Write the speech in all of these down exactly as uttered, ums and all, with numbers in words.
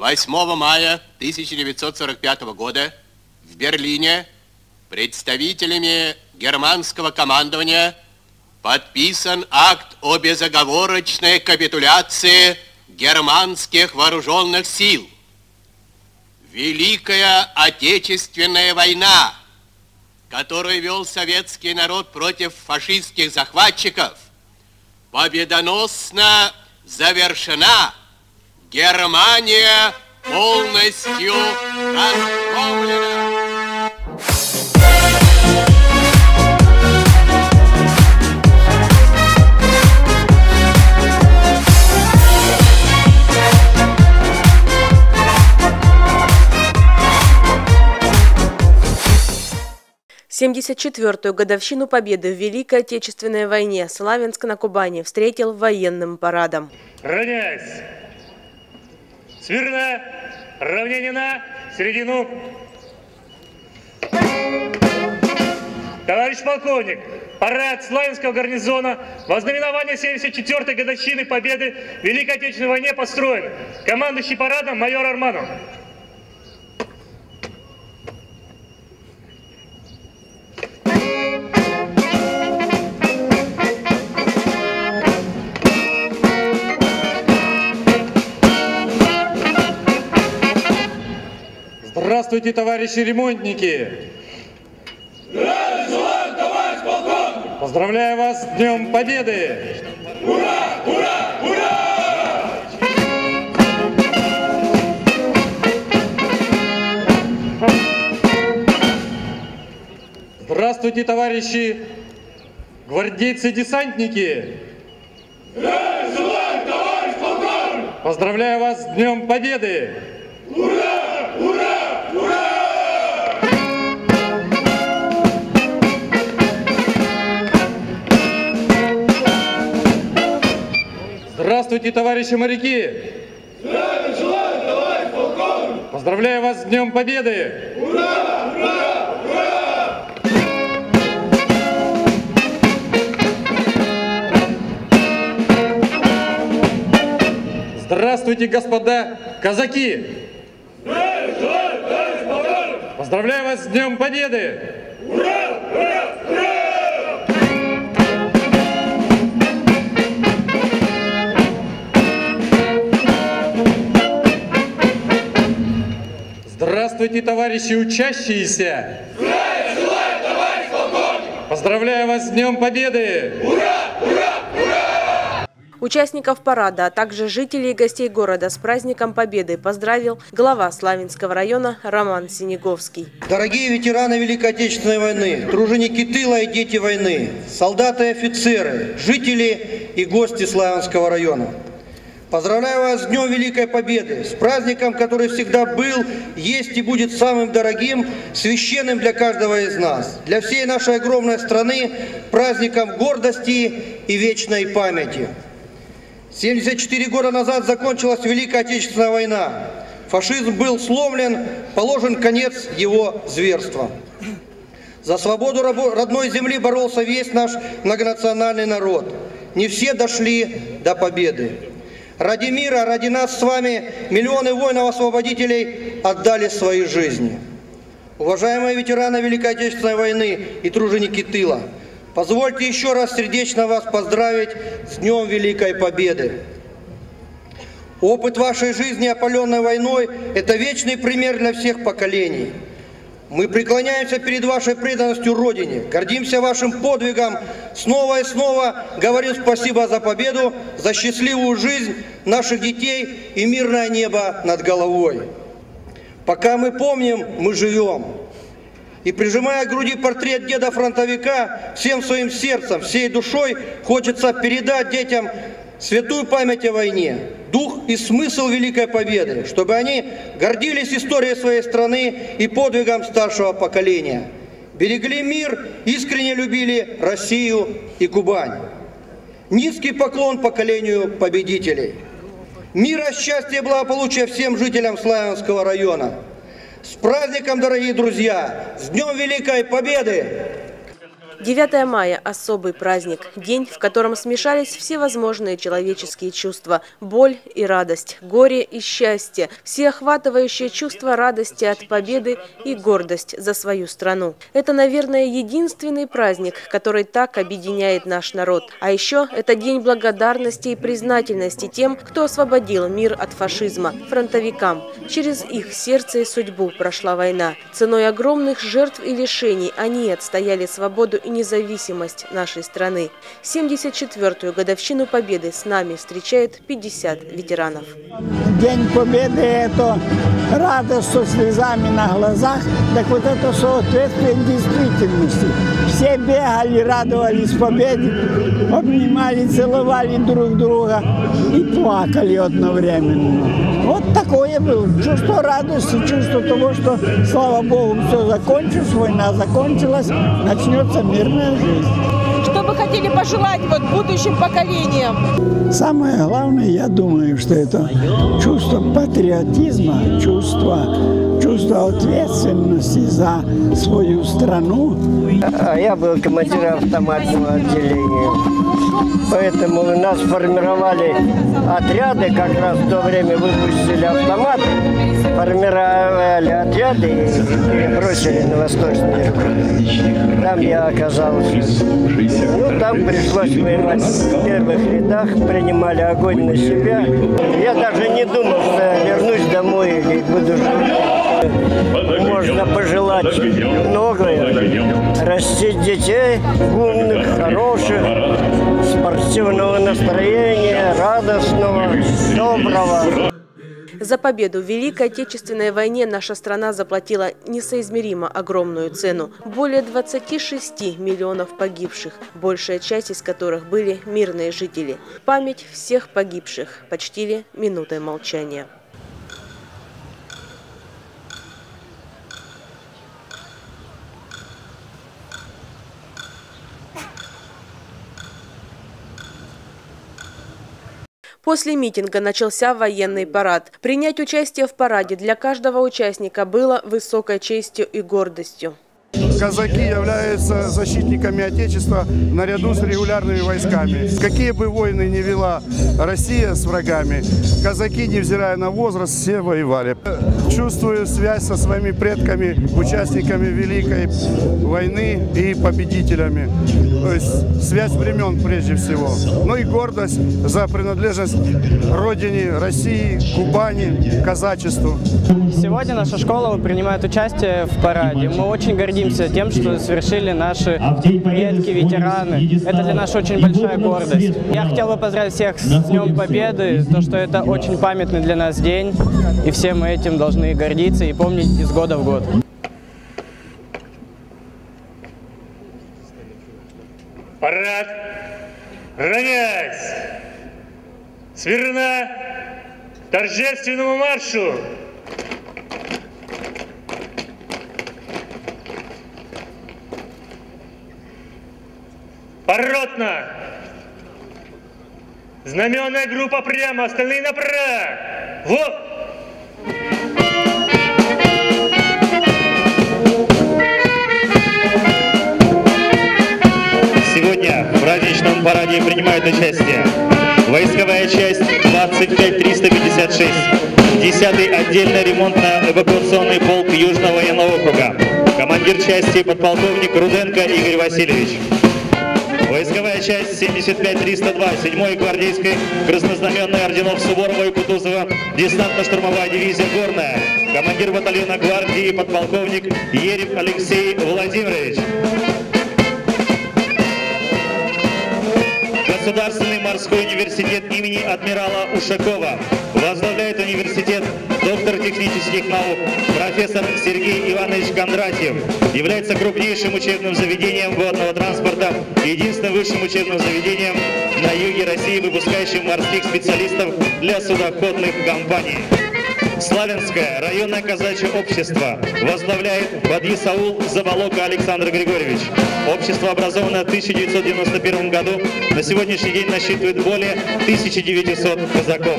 восьмого мая тысяча девятьсот сорок пятого года в Берлине представителями германского командования подписан акт о безоговорочной капитуляции германских вооруженных сил. Великая Отечественная война, которую вел советский народ против фашистских захватчиков, победоносно завершена. Германия полностью разгромлена. семьдесят четвёртую годовщину победы в Великой Отечественной войне Славянск на Кубани встретил военным парадом. Равняйсь! Смирно! Равнение на середину! Товарищ полковник, парад Славянского гарнизона во знаменование семьдесят четвёртой годовщины победы в Великой Отечественной войне построен. Командующий парадом майор Арманов. Здравствуйте, товарищи ремонтники! Здравия желаю, товарищ полковник! Поздравляю вас с Днем Победы! Ура! Ура! Ура! Здравствуйте, товарищи гвардейцы-десантники! Здравия желаю, товарищ полковник! Поздравляю вас с Днем Победы! Ура! Ура! Ура! Здравствуйте, товарищи моряки! Здравия желаю, товарищ полковник! Поздравляю вас с Днем Победы! Ура! Ура! Ура! Здравствуйте, господа казаки! Здравия желаю, товарищ полковник! Поздравляю вас с Днем Победы! Ура! Ура! Ура! Здравствуйте, товарищи учащиеся! Здравия желаю, товарищ полковник! Поздравляю вас с Днем Победы! Ура! Ура! Ура! Участников парада, а также жителей и гостей города с праздником Победы поздравил глава Славянского района Роман Синеговский. Дорогие ветераны Великой Отечественной войны, труженики тыла и дети войны, солдаты и офицеры, жители и гости Славянского района. Поздравляю вас с Днем Великой Победы, с праздником, который всегда был, есть и будет самым дорогим, священным для каждого из нас, для всей нашей огромной страны, праздником гордости и вечной памяти. семьдесят четыре года назад закончилась Великая Отечественная война. Фашизм был сломлен, положен конец его зверствам. За свободу родной земли боролся весь наш многонациональный народ. Не все дошли до победы. Ради мира, ради нас с вами миллионы воинов-освободителей отдали свои жизни. Уважаемые ветераны Великой Отечественной войны и труженики тыла, позвольте еще раз сердечно вас поздравить с Днем Великой Победы. Опыт вашей жизни, опаленной войной, это вечный пример для всех поколений. Мы преклоняемся перед вашей преданностью Родине, гордимся вашим подвигом, снова и снова говорим спасибо за победу, за счастливую жизнь наших детей и мирное небо над головой. Пока мы помним, мы живем. И прижимая к груди портрет деда-фронтовика, всем своим сердцем, всей душой хочется передать детям святую память о войне, дух и смысл Великой Победы, чтобы они гордились историей своей страны и подвигом старшего поколения, берегли мир, искренне любили Россию и Кубань. Низкий поклон поколению победителей. Мира, счастья и благополучия всем жителям Славянского района. С праздником, дорогие друзья! С Днем Великой Победы! девятое мая – особый праздник, день, в котором смешались всевозможные человеческие чувства – боль и радость, горе и счастье, всеохватывающее чувство радости от победы и гордость за свою страну. Это, наверное, единственный праздник, который так объединяет наш народ. А еще это день благодарности и признательности тем, кто освободил мир от фашизма, фронтовикам. Через их сердце и судьбу прошла война. Ценой огромных жертв и лишений они отстояли свободу и независимость нашей страны. семьдесят четвёртую годовщину Победы с нами встречают пятьдесят ветеранов. День Победы – это радость со слезами на глазах, так вот это соответствие действительности. Все бегали, радовались победе, обнимали, целовали друг друга и плакали одновременно. Вот такое было чувство радости, чувство того, что, слава Богу, все закончилось, война закончилась, начнется мирная жизнь. Что бы хотели пожелать вот будущим поколениям? Самое главное, я думаю, что это чувство патриотизма, чувство, чувство ответственности за свою страну. Я был командиром автоматного отделения, поэтому у нас формировали отряды, как раз в то время выпустили автоматы, формировали отряды и перебросили на Восточный Иркутск. Там я оказался. Ну, там пришлось воевать в первых рядах, принимали огонь на себя. Я даже не думал, что я вернусь домой и буду жить. Можно пожелать многое. Растить детей умных, хороших, спортивного настроения, радостного, доброго. За победу в Великой Отечественной войне наша страна заплатила несоизмеримо огромную цену. Более двадцати шести миллионов погибших, большая часть из которых были мирные жители. Память всех погибших почтили минутой молчания. После митинга начался военный парад. Принять участие в параде для каждого участника было высокой честью и гордостью. Казаки являются защитниками Отечества наряду с регулярными войсками. Какие бы войны ни вела Россия с врагами, казаки, невзирая на возраст, все воевали. Чувствую связь со своими предками, участниками Великой войны и победителями. То есть связь времен прежде всего. Ну и гордость за принадлежность родине России, Кубани, казачеству. Сегодня наша школа принимает участие в параде. Мы очень гордимся тем, что совершили наши предки, ветераны. Это для нас очень большая гордость. Я хотел бы поздравить всех с Днем Победы, то, что это очень памятный для нас день, и все мы этим должны гордиться и помнить из года в год. Парад, равняйсь, смирно, торжественному маршу. Поротно. Знаменная группа прямо, остальные направо. Вот. Сегодня в праздничном параде принимают участие войсковая часть двадцать пять триста пятьдесят шесть, десятый отдельно ремонтно-эвакуационный полк Южного военного округа, командир части подполковник Руденко Игорь Васильевич. Войсковая часть семьдесят пять триста два, седьмой гвардейской краснознаменной орденов Суворова и Кутузова, десантно-штурмовая дивизия «Горная», командир батальона гвардии подполковник Ерев Алексей Владимирович. Государственный морской университет имени адмирала Ушакова. Возглавляет университет доктор технических наук, профессор Сергей Иванович Кондратьев. Является крупнейшим учебным заведением водного транспорта и единственным высшим учебным заведением на юге России, выпускающим морских специалистов для судоходных компаний. Славянское районное казачье общество возглавляет Бадьясаул Заболока Александр Григорьевич. Общество образовано в тысяча девятьсот девяносто первом году, на сегодняшний день насчитывает более тысячи девятисот казаков.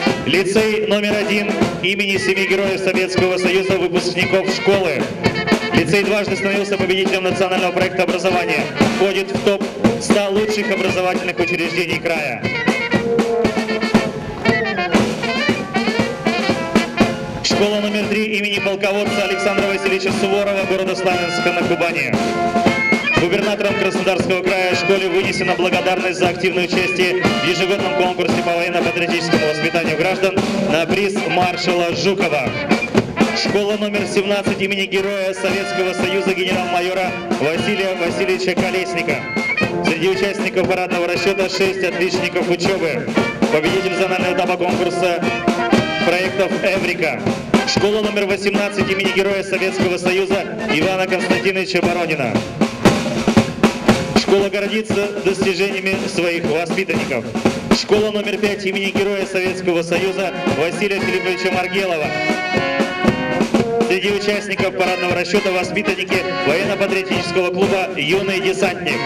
Лицей номер один имени семи героев Советского Союза выпускников школы. Лицей дважды становился победителем национального проекта образования. Входит в топ ста лучших образовательных учреждений края. Школа номер три имени полководца Александра Васильевича Суворова, города Славянска на Кубани. Губернатором Краснодарского края школе вынесена благодарность за активное участие в ежегодном конкурсе по военно-патриотическому воспитанию граждан на приз маршала Жукова. Школа номер семнадцать имени Героя Советского Союза генерал-майора Василия Васильевича Колесника. Среди участников парадного расчета шесть отличников учебы. Победитель зонального этапа конкурса проектов «Эврика». Школа номер восемнадцать имени Героя Советского Союза Ивана Константиновича Боронина. Школа гордится достижениями своих воспитанников. Школа номер пять имени Героя Советского Союза Василия Филипповича Маргелова. Среди участников парадного расчета воспитанники военно-патриотического клуба «Юный десантник».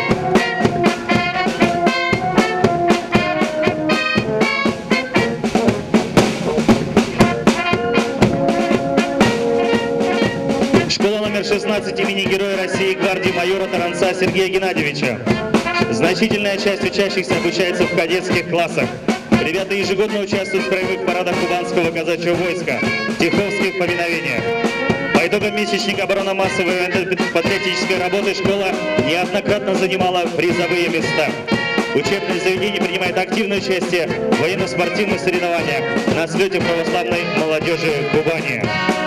Школа номер шестнадцать имени Героя России гвардии майора Таранца Сергея Геннадьевича. Значительная часть учащихся обучается в кадетских классах. Ребята ежегодно участвуют в краевых парадах кубанского казачьего войска, тиховских поминовениях. По итогам месячника оборонно-массовой патриотической работы школа неоднократно занимала призовые места. Учебное заведение принимает активное участие в военно-спортивных соревнованиях на слете православной молодежи Кубани.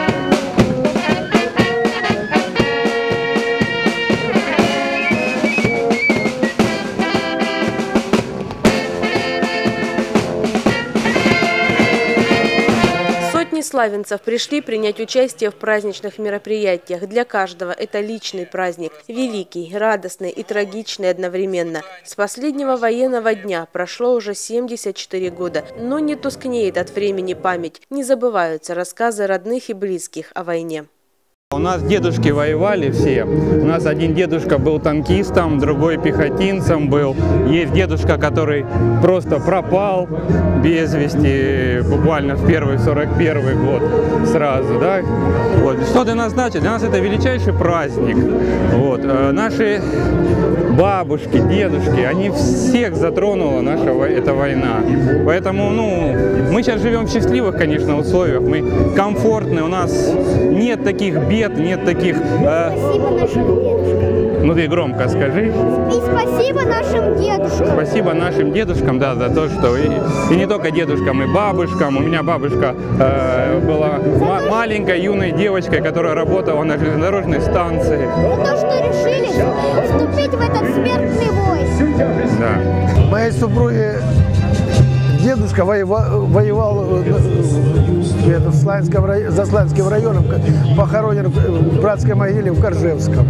Славянцев пришли принять участие в праздничных мероприятиях. Для каждого это личный праздник. Великий, радостный и трагичный одновременно. С последнего военного дня прошло уже семьдесят четыре года. Но не тускнеет от времени память. Не забываются рассказы родных и близких о войне. У нас дедушки воевали все. У нас один дедушка был танкистом, другой пехотинцем был. Есть дедушка, который просто пропал без вести буквально в первый сорок первый год сразу. Да? Вот. Что для нас значит? Для нас это величайший праздник. Вот. Наши бабушки, дедушки, они всех затронула наша эта война. Поэтому ну, мы сейчас живем в счастливых, конечно, условиях. Мы комфортны, у нас нет таких бед. Нет таких... Э... Спасибо нашим дедушкам. Ну ты громко скажи. И спасибо нашим дедушкам. Спасибо нашим дедушкам, да, за то, что... И, и не только дедушкам, и бабушкам. У меня бабушка э, была ма маленькой, юной девочкой, которая работала на железнодорожной станции. За то, что решили вступить в этот смертный бой. Да. Моей супруге дедушка воевал, воевал это, в Славянском, за Славянским районом, похоронен в братской могиле в Коржевском.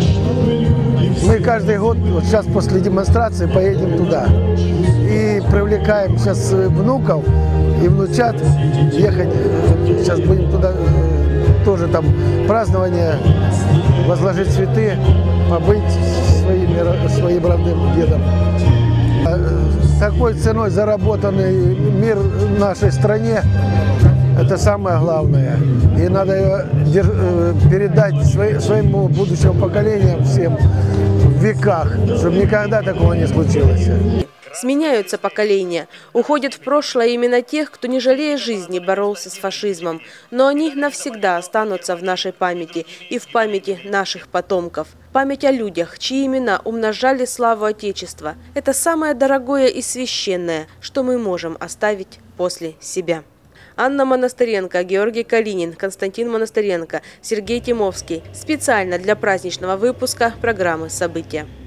Мы каждый год, вот сейчас после демонстрации, поедем туда. И привлекаем сейчас внуков и внучат ехать. Сейчас будем туда тоже там празднование, возложить цветы, побыть своим, своим родным дедом. Такой ценой заработанный мир в нашей стране – это самое главное. И надо ее передать своему будущему поколению всем в веках, чтобы никогда такого не случилось. Сменяются поколения. Уходят в прошлое именно тех, кто, не жалея жизни, боролся с фашизмом. Но они навсегда останутся в нашей памяти и в памяти наших потомков. Память о людях, чьи имена умножали славу Отечества. Это самое дорогое и священное, что мы можем оставить после себя. Анна Монастыренко, Георгий Калинин, Константин Монастыренко, Сергей Тимовский. Специально для праздничного выпуска программы «События».